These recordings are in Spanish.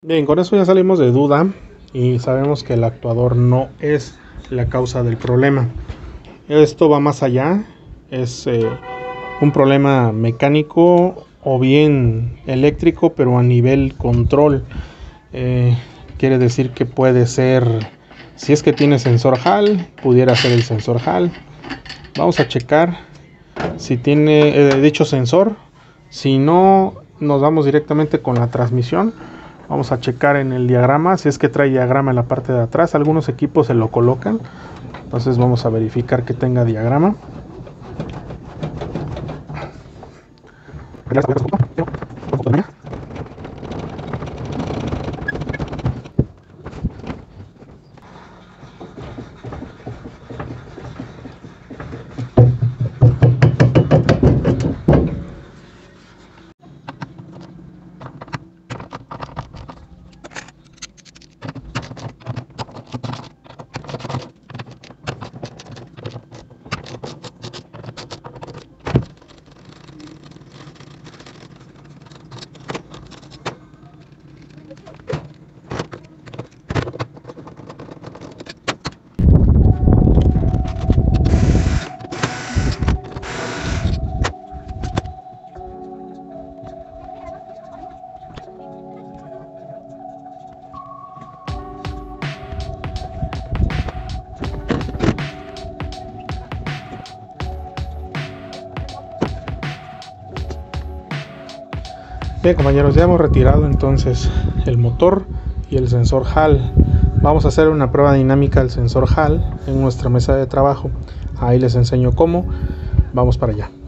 Bien, con eso ya salimos de duda y sabemos que el actuador no es la causa del problema. Esto va más allá, es un problema mecánico o bien eléctrico, pero a nivel control. Eh, Quiere decir que puede ser, si es que tiene sensor Hall, pudiera ser el sensor Hall. Vamos a checar si tiene dicho sensor. Si no, nos vamos directamente con la transmisión. Vamos a checar en el diagrama, si es que trae diagrama en la parte de atrás. Algunos equipos se lo colocan, entonces vamos a verificar que tenga diagrama. Bien, compañeros, ya hemos retirado entonces el motor y el sensor Hall. Vamos a hacer una prueba dinámica del sensor Hall en nuestra mesa de trabajo. Ahí les enseño cómo. Vamos para allá.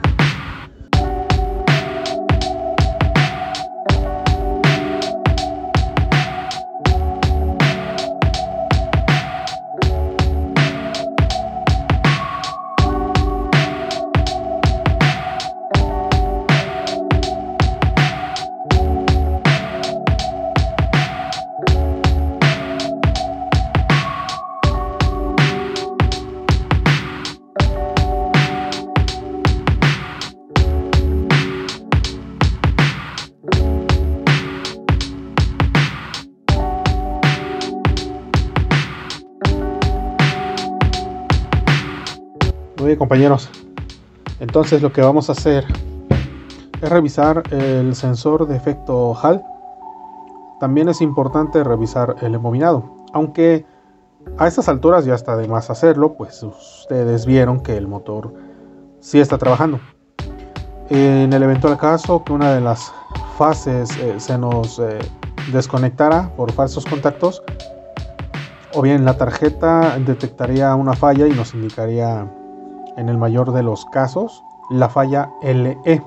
Muy bien, compañeros, entonces lo que vamos a hacer es revisar el sensor de efecto Hall. También es importante revisar el embobinado, aunque a estas alturas ya está de más hacerlo, pues ustedes vieron que el motor sí está trabajando. En el eventual caso que una de las fases se nos desconectara por falsos contactos, o bien la tarjeta detectaría una falla y nos indicaría, en el mayor de los casos, la falla LE.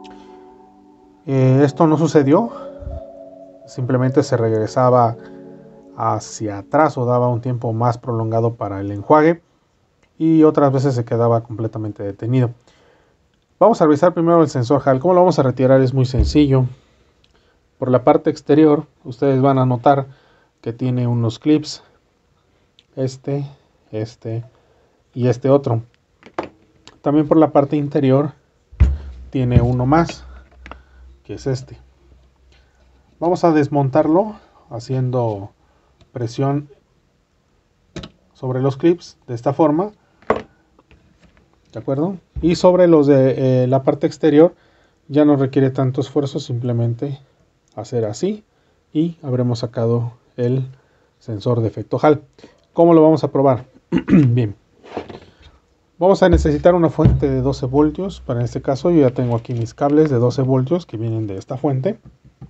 Esto no sucedió, simplemente se regresaba hacia atrás o daba un tiempo más prolongado para el enjuague y otras veces se quedaba completamente detenido. Vamos a revisar primero el sensor Hall. ¿Cómo lo vamos a retirar? Es muy sencillo. Por la parte exterior ustedes van a notar que tiene unos clips, este y este otro. También por la parte interior tiene uno más, que es este. Vamos a desmontarlo haciendo presión sobre los clips de esta forma, ¿de acuerdo? Y sobre los de la parte exterior ya no requiere tanto esfuerzo, simplemente hacer así y habremos sacado el sensor de efecto Hall. ¿Cómo lo vamos a probar? Bien, vamos a necesitar una fuente de 12 voltios. Para este caso yo ya tengo aquí mis cables de 12 voltios que vienen de esta fuente.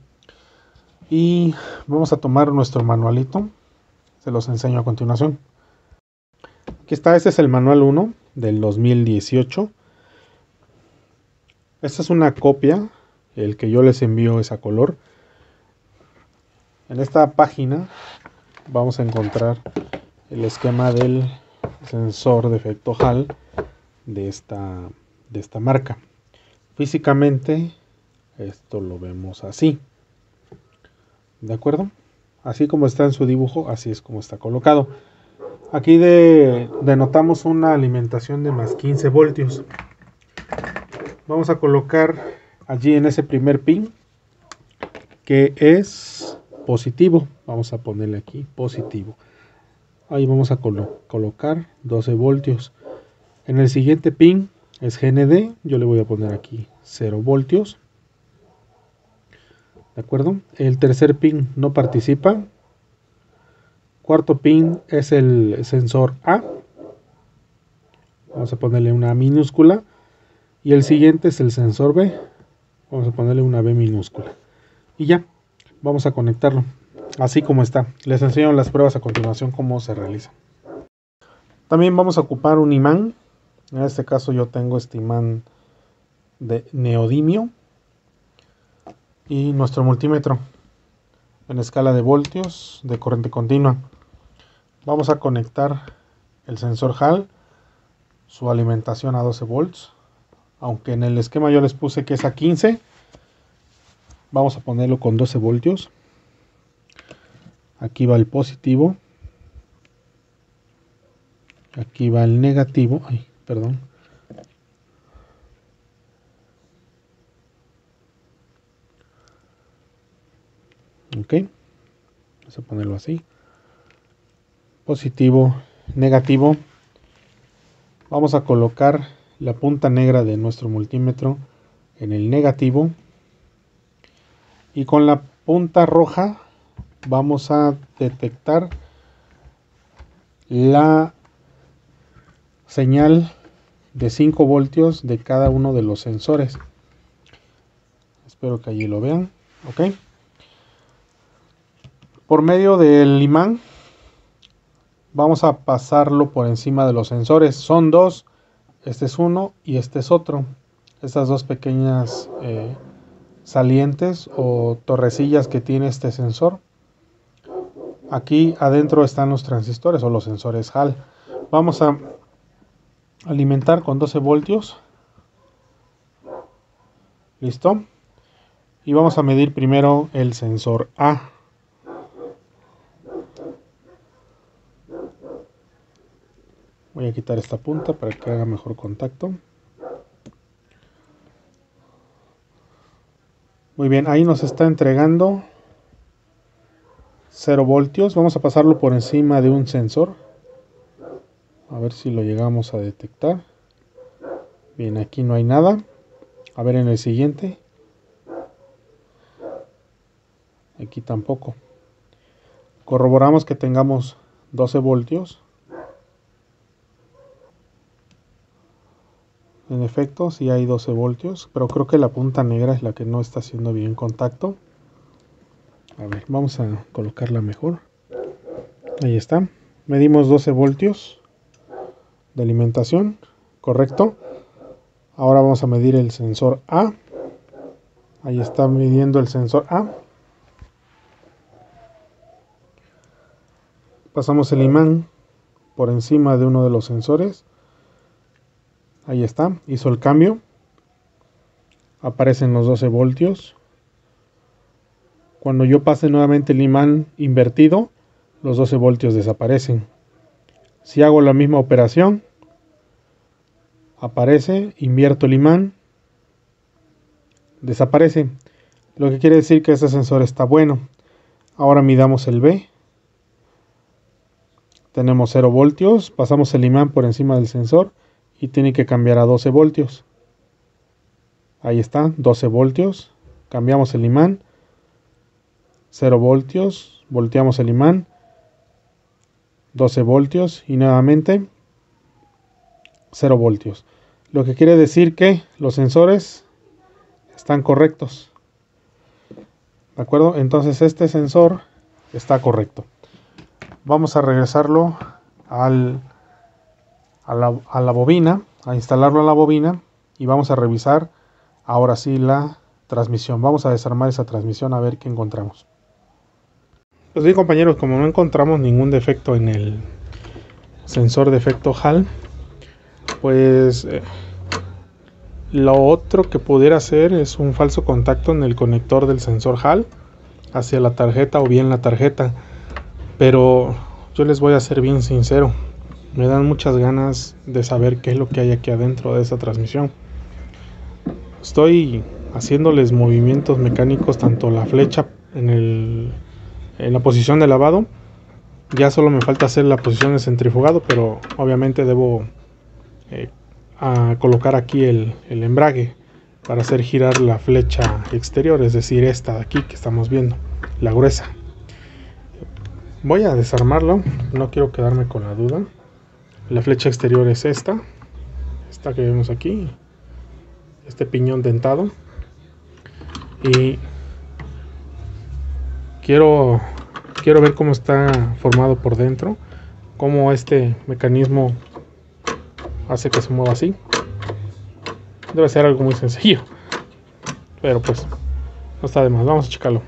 Y vamos a tomar nuestro manualito. Se los enseño a continuación. Aquí está, este es el manual 1 del 2018. Esta es una copia. El que yo les envío es a color. En esta página vamos a encontrar el esquema del sensor de efecto Hall de esta marca. Físicamente esto lo vemos así, ¿de acuerdo? Así como está en su dibujo, así es como está colocado. Aquí denotamos una alimentación de más 15 voltios. Vamos a colocar allí en ese primer pin, que es positivo. Vamos a ponerle aquí positivo. Ahí vamos a colocar 12 voltios. En el siguiente pin es GND. Yo le voy a poner aquí 0 voltios. ¿De acuerdo? El tercer pin no participa. Cuarto pin es el sensor A. Vamos a ponerle una A minúscula. Y el siguiente es el sensor B. Vamos a ponerle una B minúscula. Y ya, vamos a conectarlo. Así como está. Les enseño las pruebas a continuación cómo se realizan. También vamos a ocupar un imán. En este caso yo tengo este imán de neodimio. Y nuestro multímetro en escala de voltios de corriente continua. Vamos a conectar el sensor Hall, su alimentación a 12 volts. Aunque en el esquema yo les puse que es a 15. Vamos a ponerlo con 12 voltios. Aquí va el positivo. Aquí va el negativo. Ay, perdón. Ok. Vamos a ponerlo así. Positivo, negativo. Vamos a colocar la punta negra de nuestro multímetro en el negativo. Y con la punta roja vamos a detectar la señal de 5 voltios de cada uno de los sensores. Espero que allí lo vean. Ok. Por medio del imán vamos a pasarlo por encima de los sensores. Son dos. Este es uno y este es otro. Estas dos pequeñas salientes o torrecillas que tiene este sensor. Aquí adentro están los transistores o los sensores Hall. Vamos a alimentar con 12 voltios. Listo. Y vamos a medir primero el sensor A. Voy a quitar esta punta para que haga mejor contacto. Muy bien, ahí nos está entregando 0 voltios. Vamos a pasarlo por encima de un sensor. A ver si lo llegamos a detectar. Bien, aquí no hay nada. A ver en el siguiente. Aquí tampoco. Corroboramos que tengamos 12 voltios. En efecto, sí hay 12 voltios, pero creo que la punta negra es la que no está haciendo bien contacto. A ver, vamos a colocarla mejor. Ahí está. Medimos 12 voltios de alimentación, correcto. Ahora vamos a medir el sensor A. Ahí está midiendo el sensor A. Pasamos el imán por encima de uno de los sensores. Ahí está, hizo el cambio. Aparecen los 12 voltios. Cuando yo pase nuevamente el imán invertido, los 12 voltios desaparecen. Si hago la misma operación, aparece, invierto el imán, desaparece. Lo que quiere decir que este sensor está bueno. Ahora midamos el B. Tenemos 0 voltios, pasamos el imán por encima del sensor y tiene que cambiar a 12 voltios. Ahí está, 12 voltios. Cambiamos el imán. 0 voltios. Volteamos el imán. 12 voltios. Y nuevamente 0 voltios. Lo que quiere decir que los sensores están correctos. ¿De acuerdo? Entonces este sensor está correcto. Vamos a regresarlo a la bobina, a instalarlo a la bobina y vamos a revisar ahora sí la transmisión. Vamos a desarmar esa transmisión a ver qué encontramos. Pues bien, compañeros, como no encontramos ningún defecto en el sensor de efecto Hall, pues lo otro que pudiera hacer es un falso contacto en el conector del sensor Hall hacia la tarjeta o bien la tarjeta. Pero yo les voy a ser bien sincero. Me dan muchas ganas de saber qué es lo que hay aquí adentro de esta transmisión. Estoy haciéndoles movimientos mecánicos, tanto la flecha en el en la posición de lavado. Ya solo me falta hacer la posición de centrifugado, pero obviamente debo colocar aquí el embrague para hacer girar la flecha exterior, es decir, esta de aquí que estamos viendo, la gruesa. Voy a desarmarlo, no quiero quedarme con la duda. La flecha exterior es esta que vemos aquí, este piñón dentado, y quiero ver cómo está formado por dentro, cómo este mecanismo hace que se mueva así. Debe ser algo muy sencillo, pero pues no está de más. Vamos a checarlo.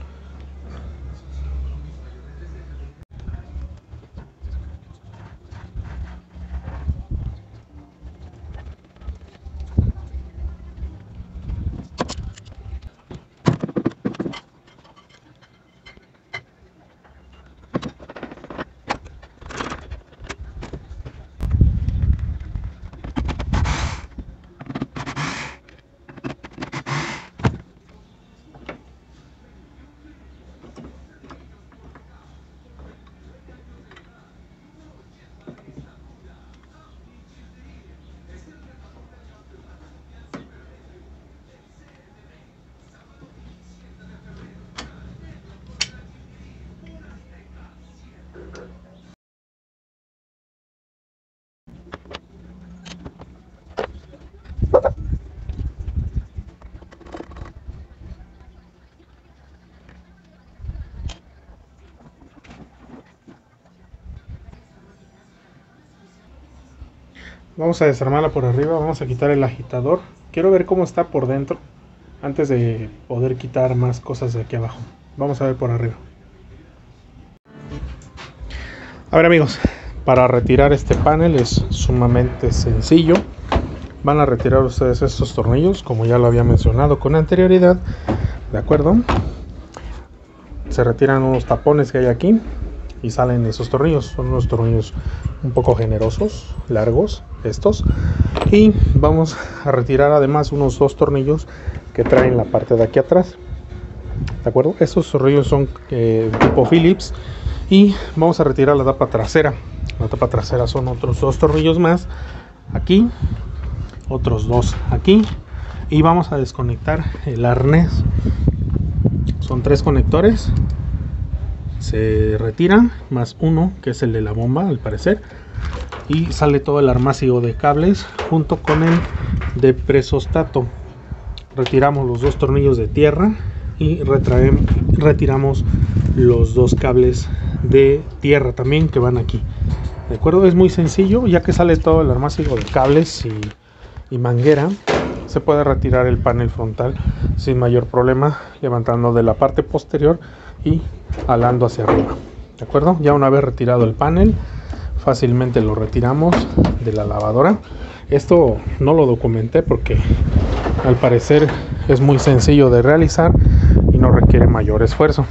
Vamos a desarmarla por arriba, vamos a quitar el agitador. Quiero ver cómo está por dentro antes de poder quitar más cosas de aquí abajo. Vamos a ver por arriba. A ver, amigos, para retirar este panel es sumamente sencillo. Van a retirar ustedes estos tornillos, como ya lo había mencionado con anterioridad, ¿de acuerdo? Se retiran unos tapones que hay aquí y salen esos tornillos. Son unos tornillos un poco generosos, largos estos, y vamos a retirar además unos 2 tornillos que traen la parte de aquí atrás, ¿de acuerdo? Estos tornillos son tipo Phillips, y vamos a retirar la tapa trasera. La tapa trasera son otros 2 tornillos más aquí, otros 2 aquí, y vamos a desconectar el arnés. Son 3 conectores, se retiran más uno que es el de la bomba al parecer, y sale todo el armazón de cables junto con el de presostato. Retiramos los 2 tornillos de tierra y retiramos los 2 cables de tierra también que van aquí, de acuerdo. Es muy sencillo, ya que sale todo el armazón de cables y manguera. Se puede retirar el panel frontal sin mayor problema, levantando de la parte posterior y alando hacia arriba, de acuerdo. Ya una vez retirado el panel, fácilmente lo retiramos de la lavadora. Esto no lo documenté porque al parecer es muy sencillo de realizar y no requiere mayor esfuerzo.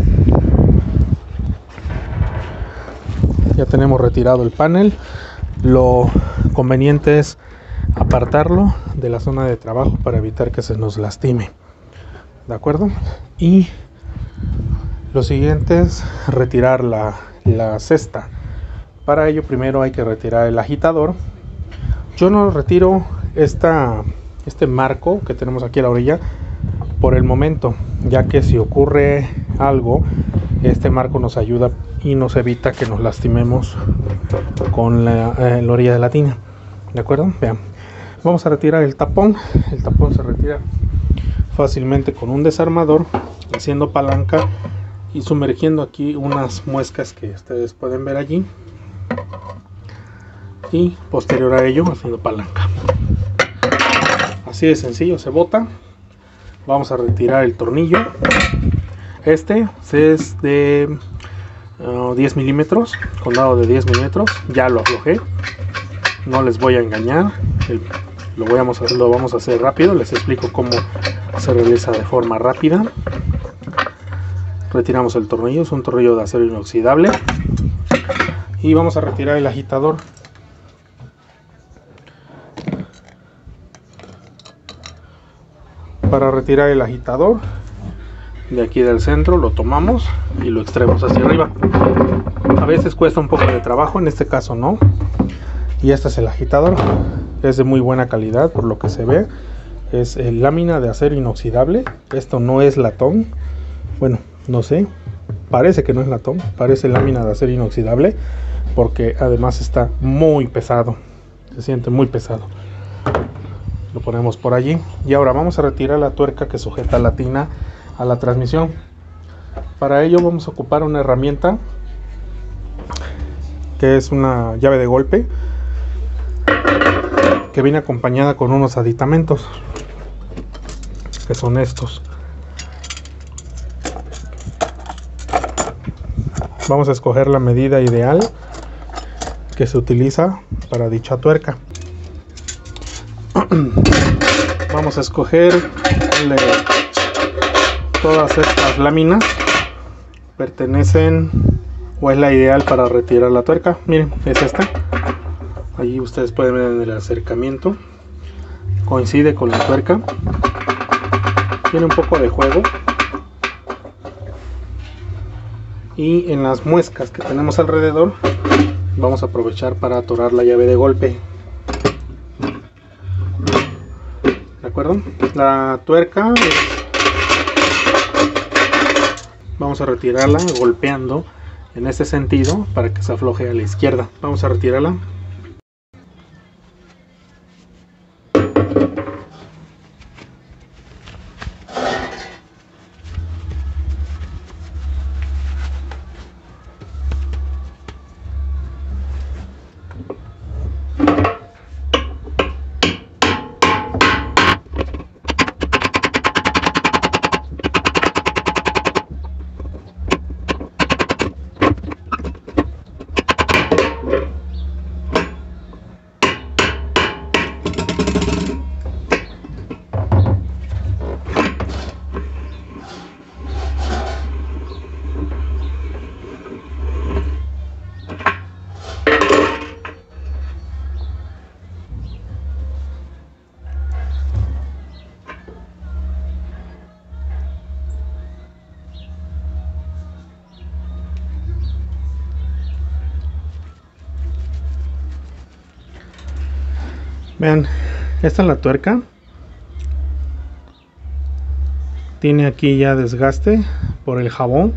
Ya tenemos retirado el panel. Lo conveniente es apartarlo de la zona de trabajo para evitar que se nos lastime, de acuerdo. Y lo siguiente es retirar la cesta. Para ello primero hay que retirar el agitador. Yo no retiro este marco que tenemos aquí a la orilla por el momento, ya que si ocurre algo, este marco nos ayuda y nos evita que nos lastimemos con la orilla de la tina, de acuerdo. Vean, vamos a retirar el tapón. El tapón se retira fácilmente con un desarmador, haciendo palanca y sumergiendo aquí unas muescas que ustedes pueden ver allí, y posterior a ello haciendo palanca. Así de sencillo se bota. Vamos a retirar el tornillo. Este es de 10 milímetros, condado de 10 milímetros. Ya lo aflojé, no les voy a engañar. Lo vamos a hacer rápido. Les explico cómo se realiza de forma rápida. Retiramos el tornillo, es un tornillo de acero inoxidable, y vamos a retirar el agitador. Para retirar el agitador de aquí del centro, lo tomamos y lo extraemos hacia arriba. A veces cuesta un poco de trabajo, en este caso no. Y este es el agitador, es de muy buena calidad por lo que se ve. Es lámina de acero inoxidable. Esto no es latón, bueno, no sé, parece que no es latón, parece lámina de acero inoxidable, porque además está muy pesado, se siente muy pesado. Lo ponemos por allí y ahora vamos a retirar la tuerca que sujeta la tina a la transmisión. Para ello vamos a ocupar una herramienta que es una llave de golpe que viene acompañada con unos aditamentos que son estos. Vamos a escoger la medida ideal que se utiliza para dicha tuerca. Vamos a escoger todas estas láminas pertenecen o es la ideal para retirar la tuerca. Miren, es esta. Allí ustedes pueden ver en el acercamiento, coincide con la tuerca, tiene un poco de juego, y en las muescas que tenemos alrededor vamos a aprovechar para atorar la llave de golpe. ¿De acuerdo? La tuerca vamos a retirarla golpeando en este sentido para que se afloje a la izquierda. Vamos a retirarla. Vean, esta es la tuerca. Tiene aquí ya desgaste por el jabón.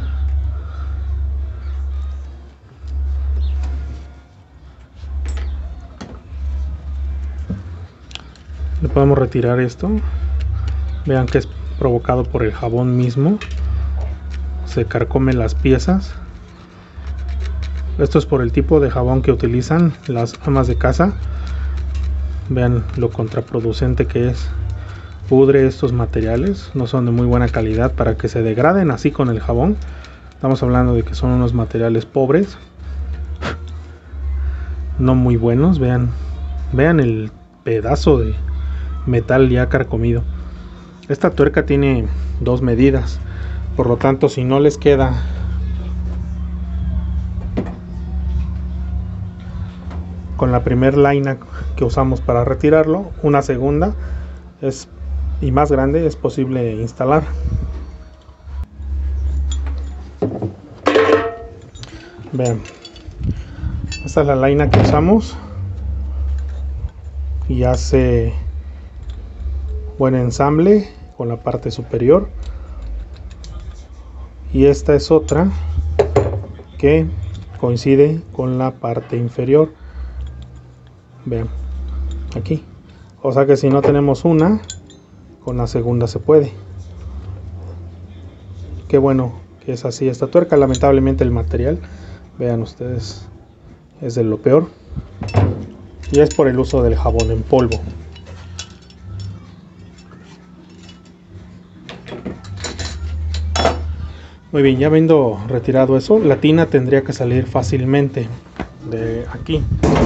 Le podemos retirar esto. Vean que es provocado por el jabón mismo. Se carcome las piezas. Esto es por el tipo de jabón que utilizan las amas de casa. Vean lo contraproducente que es. Pudre estos materiales, no son de muy buena calidad para que se degraden así con el jabón. Estamos hablando de que son unos materiales pobres, no muy buenos. Vean el pedazo de metal ya carcomido. Esta tuerca tiene dos medidas, por lo tanto, si no les queda con la primer laina que usamos para retirarlo, una segunda y más grande es posible instalar. Vean, esta es la laina que usamos y hace buen ensamble con la parte superior, y esta es otra que coincide con la parte inferior. Vean aquí, o sea que si no tenemos una, con la segunda se puede. Qué bueno que es así esta tuerca. Lamentablemente el material, vean ustedes, es de lo peor, y es por el uso del jabón en polvo. Muy bien, ya habiendo retirado eso, la tina tendría que salir fácilmente de aquí.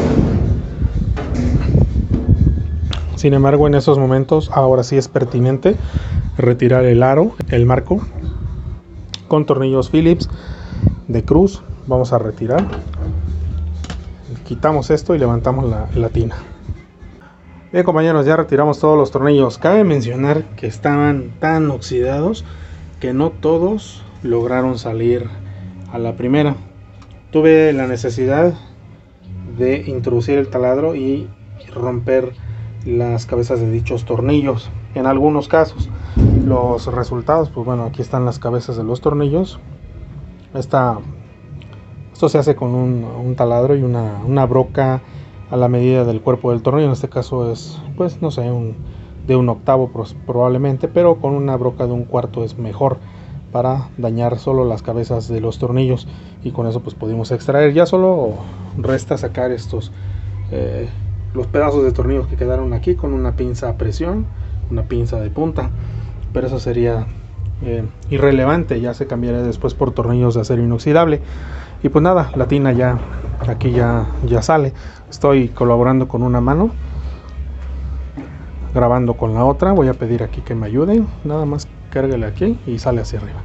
Sin embargo, en esos momentos, ahora sí es pertinente retirar el aro, el marco, con tornillos Phillips de cruz. Vamos a retirar, quitamos esto y levantamos la tina. Bien, compañeros, ya retiramos todos los tornillos. Cabe mencionar que estaban tan oxidados que no todos lograron salir a la primera. Tuve la necesidad de introducir el taladro y romper las cabezas de dichos tornillos. En algunos casos los resultados, pues bueno, aquí están las cabezas de los tornillos. Esto se hace con un taladro y una broca a la medida del cuerpo del tornillo. En este caso es, pues no sé, de un octavo probablemente, pero con una broca de un cuarto es mejor para dañar solo las cabezas de los tornillos, y con eso pues pudimos extraer. Ya solo resta sacar estos los pedazos de tornillos que quedaron aquí con una pinza a presión, una pinza de punta, pero eso sería irrelevante, ya se cambiará después por tornillos de acero inoxidable. Y pues nada, la tina ya aquí ya sale. Estoy colaborando con una mano, grabando con la otra. Voy a pedir aquí que me ayuden, nada más cárguele aquí y sale hacia arriba.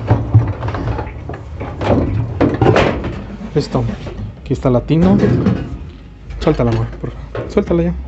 Listo, aquí está la tina. Suéltala, amor, por favor. Suéltala ya.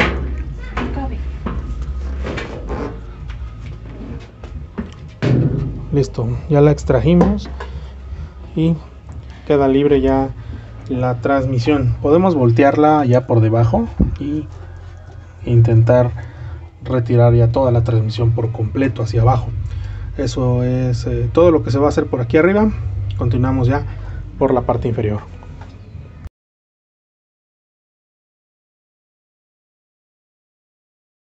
Listo, ya la extrajimos y queda libre ya la transmisión. Podemos voltearla ya por debajo y intentar retirar ya toda la transmisión por completo hacia abajo. Eso es todo lo que se va a hacer por aquí arriba. Continuamos ya por la parte inferior.